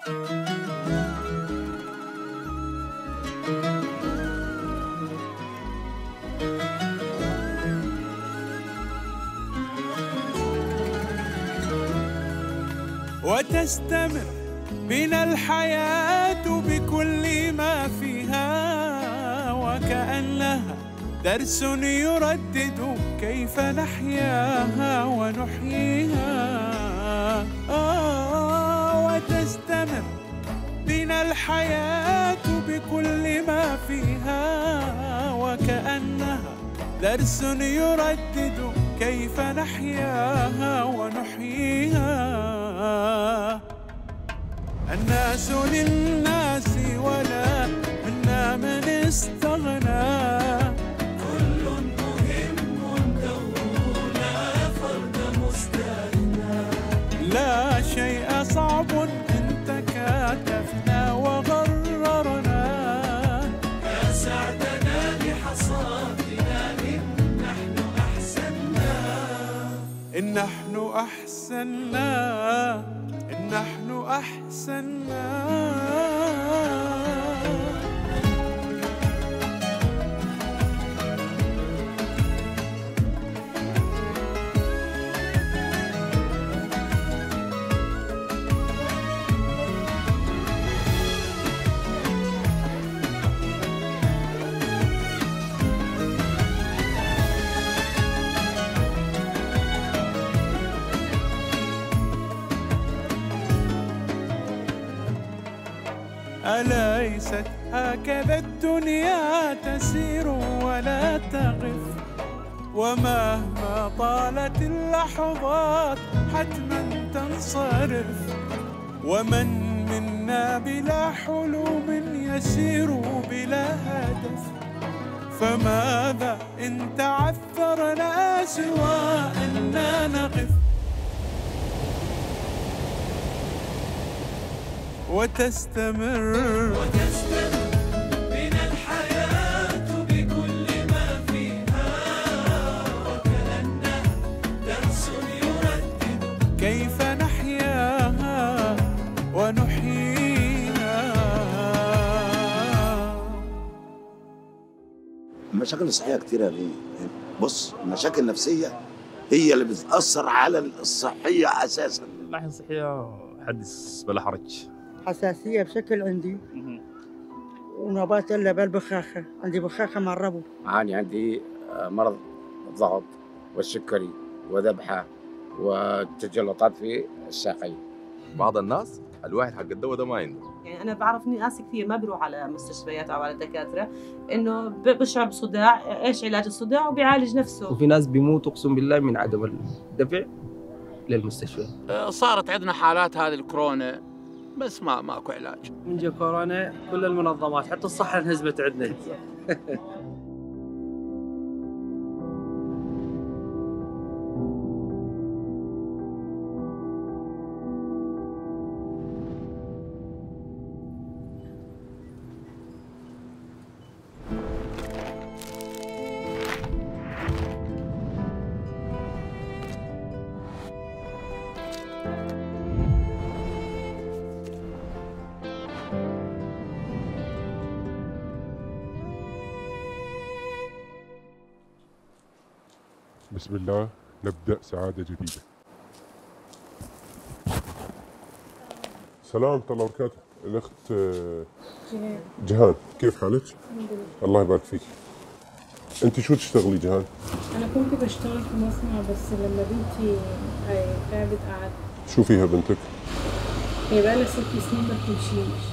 وتستمر بنا الحياة بكل ما فيها، وكأنها درس يردد كيف نحياها ونحييها. وتستمر بنا الحياة بكل ما فيها، وكأنها درس يردد كيف نحياها ونحييها. الناس للناس ولا منا من استغنى، كل مهم دوره لا فرد مستثنى. لا شيء صعب إن تكاتفنا وغررنا، يا سعدنا لحصادنا إن نحن أحسننا، إن نحن أحسننا، إن نحن أحسننا. أليست هكذا الدنيا تسير ولا تقف، ومهما طالت اللحظات حتما تنصرف. ومن منا بلا حلم يسير بلا هدف، فماذا إن تعثرنا سوى أننا نقف. وتستمر بنا الحياة بكل ما فيها، وكأنه درس يردد كيف نحياها ونحييها. المشاكل الصحية كتيرة دي. بص، المشاكل النفسية هي اللي بتأثر على الصحية أساساً. الناحية الصحية حدث بلا حرج. حساسية بشكل عندي، ونوبات إلا بالبخاخة، عندي بخاخة مع الربو. عندي مرض الضغط والسكري وذبحة وتجلطات في الساقين. بعض الناس الواحد حق الدواء ده ما عنده. يعني أنا بعرف ناس كثير ما بيروح على مستشفيات أو على دكاترة، إنه بشعر بصداع، إيش علاج الصداع وبيعالج نفسه. وفي ناس بيموتوا أقسم بالله من عدم الدفع للمستشفى. صارت عندنا حالات هذه الكورونا بس ماكو علاج. من جا كورونا كل المنظمات حتى الصحة انهزمت عندنا. بسم الله، نبدأ سعادة جديدة. سلام ورحمة الله وبركاته. الأخت جهان، كيف حالك؟ الحمد لله. الله يبارك فيك. أنت شو تشتغلي جهان؟ أنا كنت بشتغل في مصنع، بس لما بنتي تعبت قعدت. شو فيها بنتك؟ هي بقالها 6 سنين ما بتمشيش.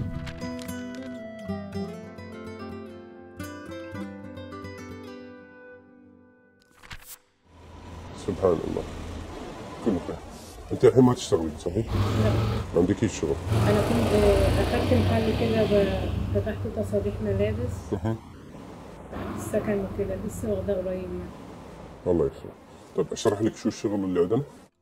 سبحان الله. كل خير. انت الحين ما تشتغلين صحيح؟ لا. ما عندكيش شغل. انا كنت اخدت محل كده فتحت تصاريح ملابس بعد السكن وكده، لسه واخداه قريب يعني. الله يسلمك. طيب اشرح لك شو الشغل اللي عندنا؟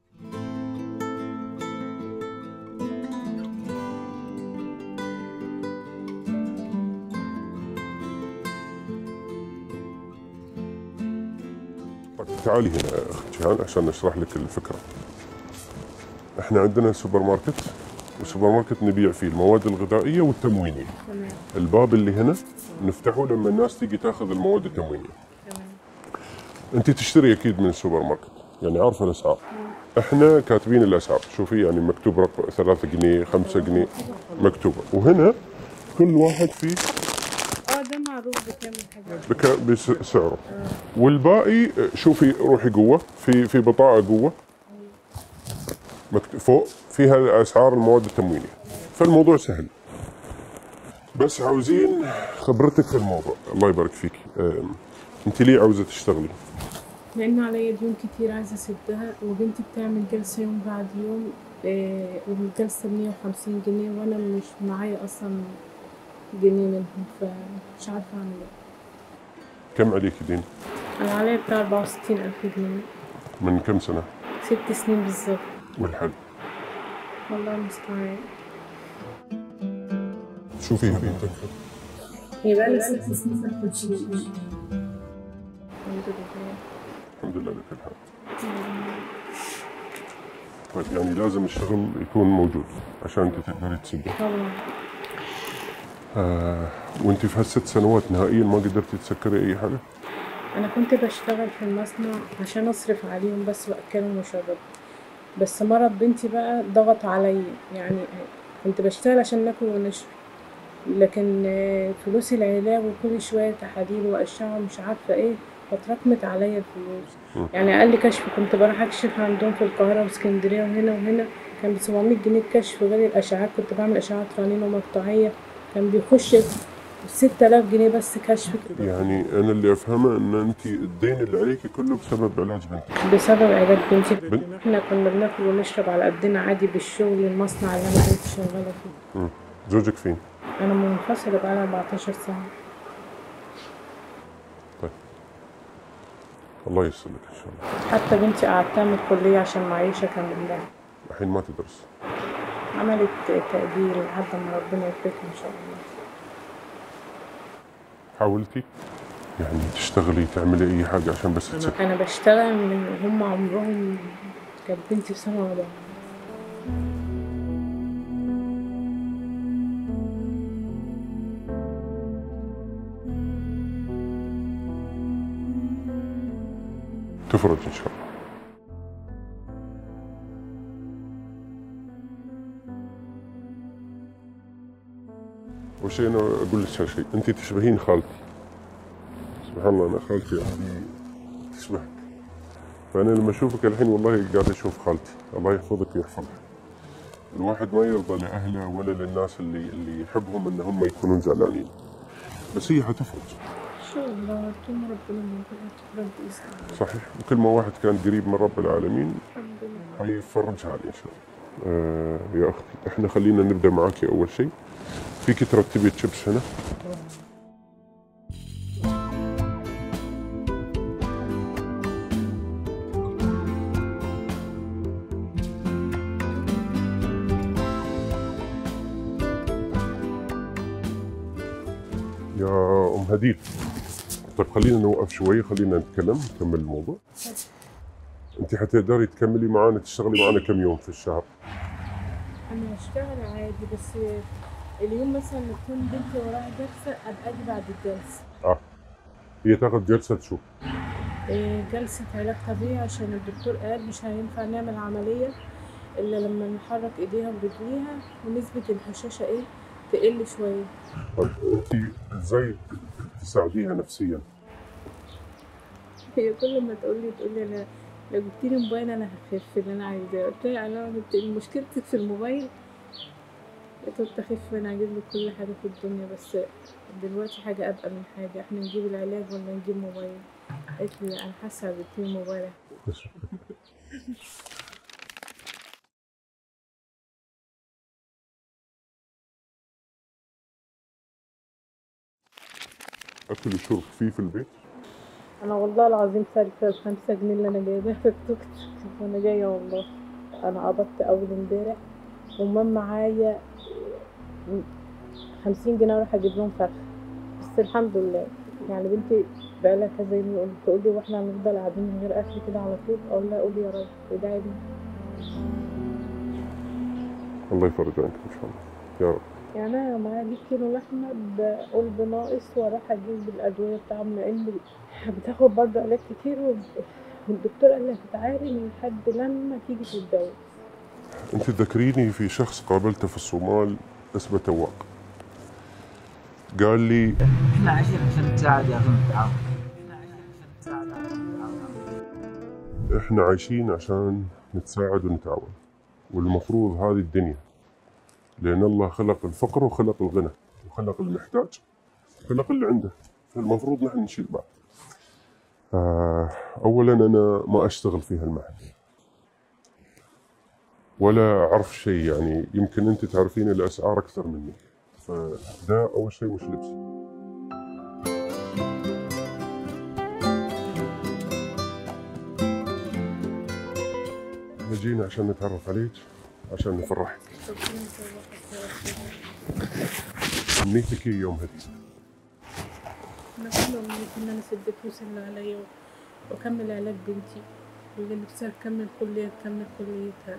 تعالي هنا اخت جهان عشان نشرح لك الفكره. احنا عندنا سوبر ماركت وسوبر ماركت نبيع فيه المواد الغذائيه والتموينيه. تمام. الباب اللي هنا نفتحه لما الناس تيجي تاخذ المواد التموينيه. تمام. انت تشتري اكيد من السوبر ماركت، يعني عارفه الاسعار. احنا كاتبين الاسعار، شوفي يعني مكتوب رقم 3 جنيه 5 جنيه مكتوبه، وهنا كل واحد فيه ده معروف بكام الحاجات بسعره. والباقي شوفي روحي جوه في بطاقه جوه فوق فيها اسعار المواد التموينيه، فالموضوع سهل. بس عاوزين خبرتك في الموضوع. الله يبارك فيك. انت ليه عاوزه تشتغلي؟ لأن عليا ديون كتير عايزة أسدها، وبنتي بتعمل جلسة يوم بعد يوم، والجلسة ب150 جنيه، وأنا مش معايا أصلا جنيه منهم، فمش عارفة أعمل إيه. كم عليك دين؟ أنا عليا بتاع 64,000 جنيه. من كم سنة؟ 6 سنين بالظبط. والحل؟ والله المستعان. شوفيها بنتك. هي بقالي 6 سنين تاخد شيء. الحمد لله. الحمد لله بكل حال. طيب يعني لازم الشغل يكون موجود عشان انت تقدري تسدي. طبعا. وانت في هال6 سنوات نهائيا ما قدرتي تسكري اي حاجه؟ انا كنت بشتغل في المصنع عشان اصرف عليهم بس واكلهم واشربهم، بس مرض بنتي بقى ضغط عليا، يعني كنت بشتغل عشان ناكل ونشرب، لكن فلوس العلاج وكل شويه تحاليل واشعه ومش عارفه ايه، فتراكمت عليا الفلوس. يعني اقل كشف كنت بروح اكشف عندهم في القاهره واسكندريه وهنا وهنا كان ب700 جنيه الكشف، غير الاشعاعات كنت بعمل اشعاعات رنين ومقطعيه كان بيخش 6000 جنيه بس كشف. يعني انا اللي افهمه ان انت الدين اللي عليكي كله بسبب علاج بنتك. بسبب علاج بنتي. احنا كنا بناكل ونشرب على قدنا عادي بالشغل المصنع اللي انا كنت شغاله فيه. زوجك فين؟ انا منفصله بقالي 14 سنه. طيب الله ييسر لك ان شاء الله. حتى بنتي قعدتها من الكليه عشان معيشه كملها. الحين ما تدرس؟ عملت تأجيل لحد ما ربنا يوفقها ان شاء الله. حاولتي يعني تشتغلي تعملي اي حاجه عشان بس تسكتي؟ انا بشتغل من هم عمرهم، كانت بنتي في سنه رابعه. تفرج ان شاء الله. اول شيء انا اقول لك شيء، انت تشبهين خالتي. سبحان الله، انا خالتي يعني تشبهك، فانا لما اشوفك الحين والله قاعد اشوف خالتي. الله يحفظك ويحفظها. الواحد ما يرضى لاهله ولا للناس اللي يحبهم ان هم يكونون زعلانين، بس هي حتفرج ان شاء الله طول ما ربنا موجود هتفرج باذن الله. صحيح، وكل ما واحد كان قريب من رب العالمين الحمد لله حيفرجها عليه ان شاء الله. يا اختي احنا خلينا نبدا معاكي. اول شيء فيك ترتبي تشيبس هنا. يا ام هديل، طيب خلينا نوقف شوي، خلينا نتكلم نكمل الموضوع. انت حتقدري تكملي معانا تشتغلي معانا كم يوم في الشهر؟ انا هشتغل عادي، بس اليوم مثلا تكون بنتي وراها جلسه ابقى اجي بعد الجلسه. هي تاخد جلسه شو؟ جلسه علاج طبيعي، عشان الدكتور قال مش هينفع نعمل عمليه الا لما نحرك ايديها ورجليها ونسبه الهشاشه تقل شويه. طب انت ازاي تساعديها نفسيا؟ هي كل ما تقول لي انا لو جبتي لي موبايل انا هخف اللي انا عايزاه. قلت لها انا مشكلتك في الموبايل؟ قلت تخف انا هجيب لك كل حاجه في الدنيا، بس دلوقتي حاجه ابقى من حاجه، احنا نجيب العلاج ولا نجيب موبايل؟ قالت لي انا حاسه جبتي موبايل. اكل وشرب فيه في البيت؟ انا والله العظيم سالفه ال5 جنيه اللي انا جايباها في التوك توك وانا جايه، والله انا قبضت اول امبارح ومام معايا 50 جنيه اروح اجيب لهم فرخه، بس الحمد لله. يعني بنتي بقالها كذا يوم تقول لي واحنا هنفضل قاعدين من غير اكل كده على طول؟ اقول لها قولي يا رب ادعي لي. الله يفرج عنك ان شاء الله يا رب. يعني انا معايا 100 كيلو لحمه بقول بناقص واروح اجيب الادويه بتاعهم لان بتاخد برضه علاج كتير والدكتور قال لي هتتعالج لحد لما تيجي تتجوز. انت تذكريني في شخص قابلته في الصومال اسمه تواق، قال لي احنا عايشين عشان نتساعد يا اخي ونتعاون. احنا عايشين عشان نتساعد ونتعاون، والمفروض هذه الدنيا، لأن الله خلق الفقر وخلق الغنى وخلق المحتاج وخلق اللي عنده، فالمفروض نحن نشيل بعض. أولا أنا ما أشتغل في هالمحل ولا أعرف شيء، يعني يمكن أنت تعرفين الأسعار أكثر مني، فده أول شيء مش لبسي. جينا عشان نتعرف عليك، عشان نفرحك. أمنيتك إيه يوم هدي؟ أنا كل أمنيتي إن أنا أسد الفلوس اللي عليا وأكمل علاج بنتي، واللي نفسها تكمل كليتها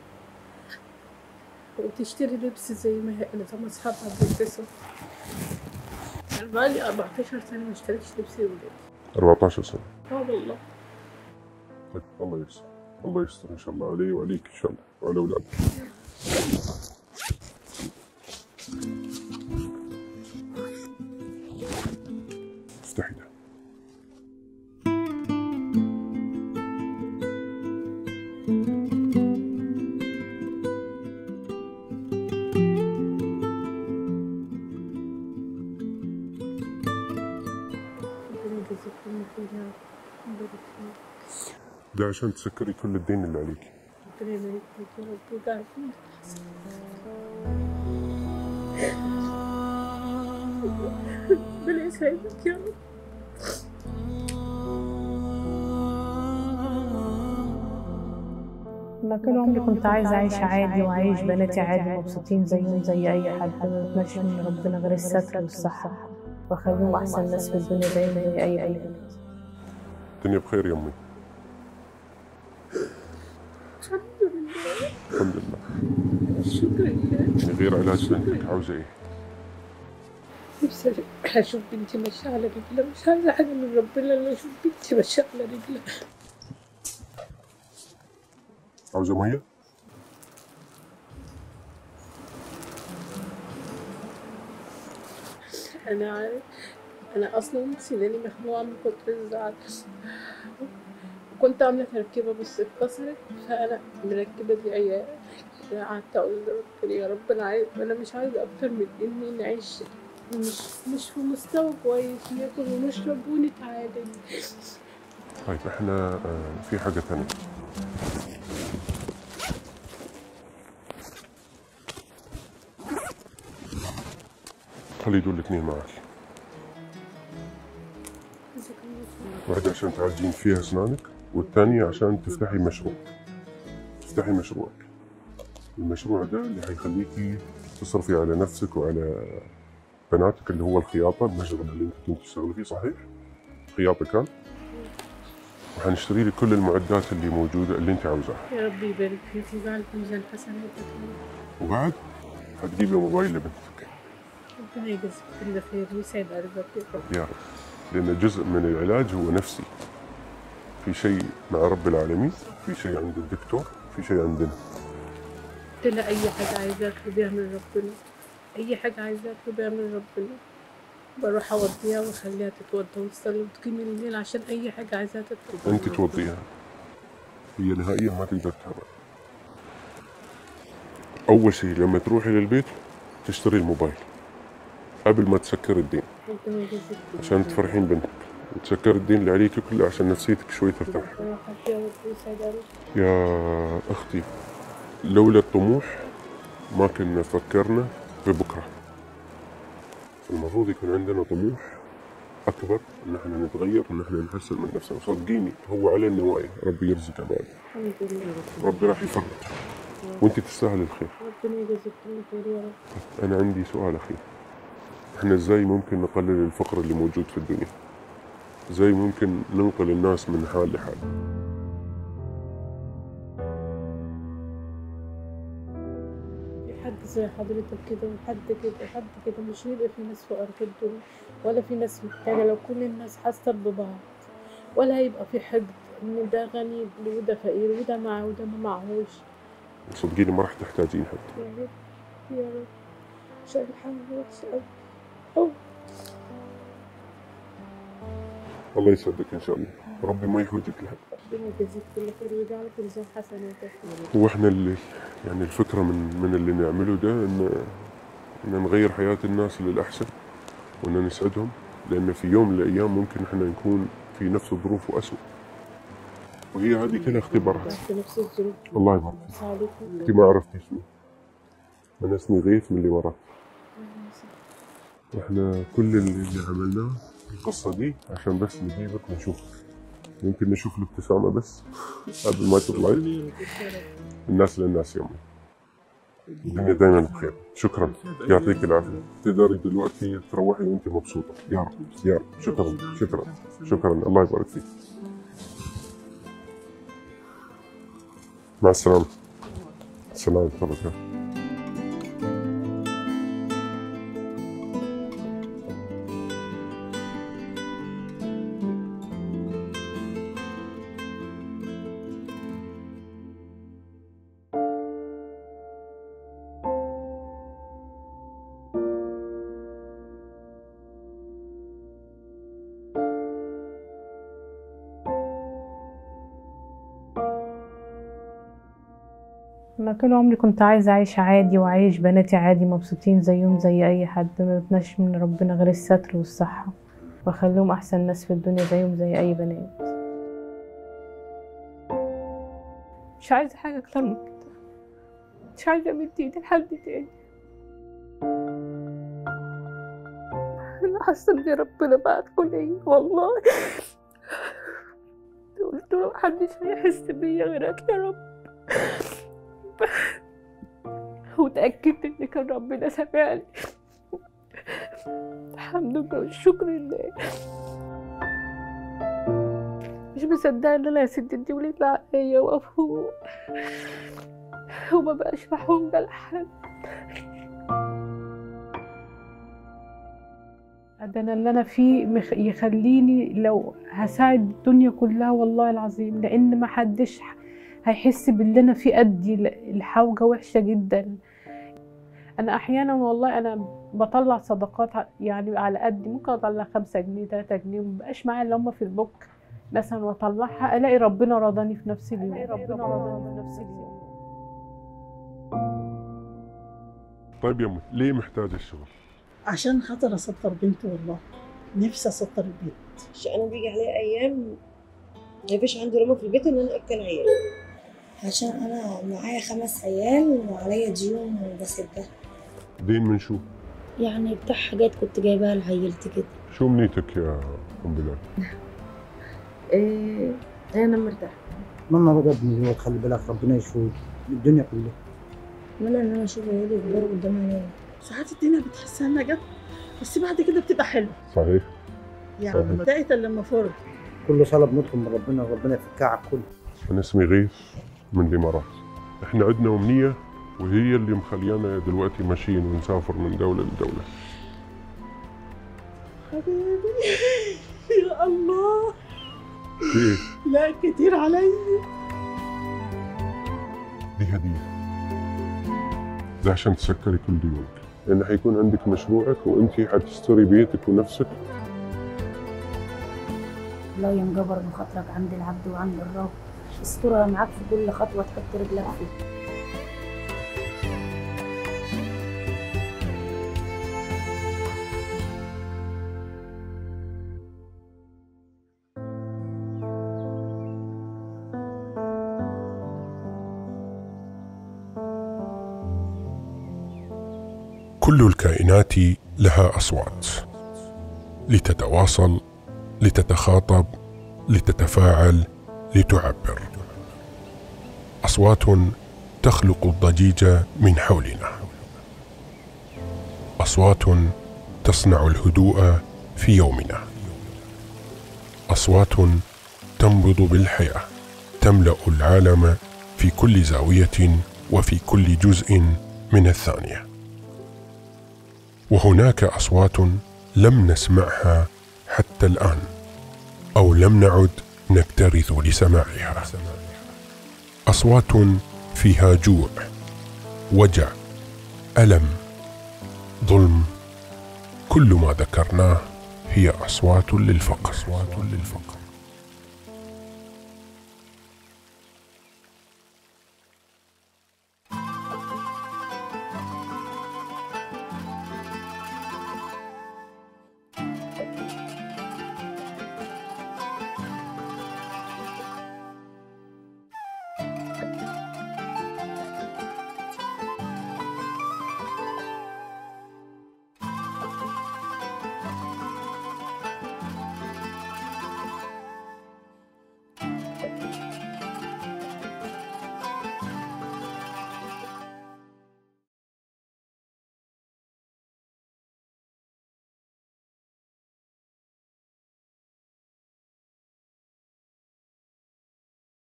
وتشتري لبس زي ما هي زي ما أصحابها بيلبسوا. أنا بقالي 14 سنة ما اشتريتش لبس لولادي. 14 سنة؟ والله. طيب الله يستر، الله يستر إن شاء الله علي وعليك إن شاء الله وعلى أولادك. افتحي ده. ده عشان تسكري كل الدين اللي عليكي. ربنا يبارك فيك يا رب ويجعلكم ربنا يسعدك يا رب. أنا كل عمري كنت عايزة أعيش عادي وأعيش بناتي عادي مبسوطين زيهم زي أي حد، ماشي من ربنا غير الستر والصحة وأخليهم أحسن ناس في الدنيا زيهم زي أي بنت. الدنيا بخير يا أمي. الحمد لله. شكرا لله. غير علاج بنتك عاوزة إيه؟ نفسي أشوف بنتي ماشية على رجلها، مش عايزة حاجة من ربنا إلا أشوف بنتي ماشية على رجلها. عاوزة مية؟ أنا أصلا سناني مخلوعة من كتر الزعل، وكنت عاملة تركيبة بس اتكسرت، فأنا مركبة دي عيال. قعدت أقول لربنا يا رب أنا مش عايزة أكتر من إني نعيش مش في مستوى كويس، ناكل ونشرب ونتعالج. طيب احنا في حاجة ثانية. خلي دول الاثنين معك. واحدة عشان تعالجين فيها أسنانك، والثانية عشان تفتحي مشروع. تفتحي مشروعك. المشروع ده اللي هيخليكي تصرفي على نفسك وعلى بناتك، اللي هو الخياطة، المشروع اللي انت كنت تشتغلي فيه، صحيح؟ خياطة كان؟ وحنشتري لك كل المعدات اللي موجودة اللي انت عاوزاها. يا رب يبارك فيك ويجعل في ميزان حسناتك. وبعد هتجيبي موبايل لبنتك. ربنا يجزيك كل خير ويسعد قلبك يا رب. يا رب. لأن جزء من العلاج هو نفسي. في شيء مع رب العالمين، في شيء عند الدكتور، في شيء عندنا. قلت لها أي حاجة عايزاها اطلبيها من ربنا، أي حاجة عايزاها اطلبيها من ربنا. بروح أوديها وأخليها تتوضى وتصلي وتقيم الليل عشان أي حاجة عايزاها تطلبها. أنت توضيها، هي نهائيا ما تقدر تهرب. أول شيء لما تروحي للبيت تشتري الموبايل قبل ما تسكر الدين، عشان تفرحين بنتك وتسكر الدين اللي عليك كله عشان نفسيتك شوي ترتاح. يا أختي لولا الطموح ما كنا فكرنا ببكرة. المفروض يكون عندنا طموح أكبر، إن احنا نتغير وإن احنا نحسن من نفسنا. صدقيني هو على النوايا، ربي يرزق عباده. الحمد لله. ربي راح يفرج وأنت تستاهل الخير. ربنا يجزيك كل خير يا رب. أنا عندي سؤال أخير. احنا ازاي ممكن نقلل الفقر اللي موجود في الدنيا؟ ازاي ممكن ننقل الناس من حال لحال؟ حد زي حضرتك كده وحد كده وحد كده، مش هيبقى في ناس فقراء في الدنيا ولا في ناس محتاجة لو كل الناس حاسة ببعض، ولا هيبقى في حقد إن ده غني وده فقير وده معاه وده ما معهوش. صدقيني ما راح تحتاجين حد. يا رب يا رب، عشان الحمد وحشة أوي. الله يسعدك إن شاء الله، ربي ما يهودك لها. ربنا يجازيك كل خير ويجعلك في ميزان حسناتك. واحنا اللي يعني الفكرة من اللي نعمله ده إن نغير حياة الناس للأحسن وإن نسعدهم، لأن في يوم من الأيام ممكن إحنا نكون في نفس الظروف وأسوأ، وهي هذه كلها اختبارات. في نفس الظروف. الله يبارك فيك. أنت ما عرفتي اسمي، أنا اسمي غيث من الإمارات. إحنا كل اللي عملناه القصة دي عشان بس نجيبك ونشوفك، يمكن نشوف الابتسامة بس قبل ما تطلعي. الناس للناس يومي، الدنيا دايما بخير. شكرا، يعطيك العافية. تقدري دلوقتي تروحي وانت مبسوطة. يا رب يا رب. شكرا شكرا شكرا، الله يبارك فيك. مع السلامة. السلام عليكم. أنا طول عمري كنت عايزة أعيش عادي وأعيش بناتي عادي مبسوطين زيهم زي أي حد، ما بتناش من ربنا غير الستر والصحة، وأخليهم أحسن ناس في الدنيا زيهم زي أي بنات. مش عايزة حاجة أكتر من كده، مش عايزة أمد إيدي لحد تاني. أنا حاسة إن ربنا بعتكوا ليا والله، قلت له محدش هيحس بيا غيرك يا رب، وتأكدت إن كان ربنا سامعني. الحمد لله والشكر لله. مش مصدقة إن أنا يا ستي دي وليت عليا وأفوق وما بقاش محوجة لحد. ده أنا اللي أنا فيه يخليني لو هساعد الدنيا كلها والله العظيم، لأن محدش هيحس باللي أنا فيه قدي. الحوجة وحشة جدا. أنا أحيانا والله أنا بطلع صدقات يعني على قدي، ممكن أطلع 5 جنيه 3 جنيه، ومبقاش معايا اللي هما في البوك مثلا، وأطلعها ألاقي ربنا رضاني في نفس اليوم. طيب يا أمي، ليه محتاجة الشغل؟ عشان خاطر أسطر بنتي، والله نفسي أسطر البيت. أنا بيجي عليا أيام مفيش عندي رمى في البيت إن أنا أكل عيال، عشان أنا معايا 5 عيال وعليا ديون وبسدها. دين من شو؟ يعني بتاع حاجات كنت جايباها لعيلتي كده. شو منيتك يا أم بلال؟ أنا مرتاحة. ماما بقى ابني هو تخلي بالك، ربنا يشفيه الدنيا كلها. أتمنى إن أنا أشوف عيالي يكبروا قدام عينيا. ساعات الدنيا بتحسها إنها جت، بس بعد كده بتبقى حلوة. صحيح. يعني بداية لما فرض. كل صلاة بنطلب من ربنا، ربنا يفكها على الكل. أنا اسمي غيث من الإمارات. إحنا عندنا أمنية وهي اللي مخليانا دلوقتي ماشيين ونسافر من دولة لدولة. حبيبي يا الله. إيه؟ لا كتير علي. دي هدية، ده عشان تسكري كل ديونك، لأن حيكون عندك مشروعك وأنت حتشتري بيتك ونفسك. الله ينجبر بخاطرك عند العبد وعند الرب، استرها معاك في كل خطوة تحط رجلك فيها. كل الكائنات لها أصوات، لتتواصل، لتتخاطب، لتتفاعل، لتعبر. أصوات تخلق الضجيج من حولنا، أصوات تصنع الهدوء في يومنا، أصوات تنبض بالحياة، تملأ العالم في كل زاوية وفي كل جزء من الثانية. وهناك أصوات لم نسمعها حتى الآن، أو لم نعد نكترث لسماعها. أصوات فيها جوع، وجع، ألم، ظلم. كل ما ذكرناه هي أصوات للفقر.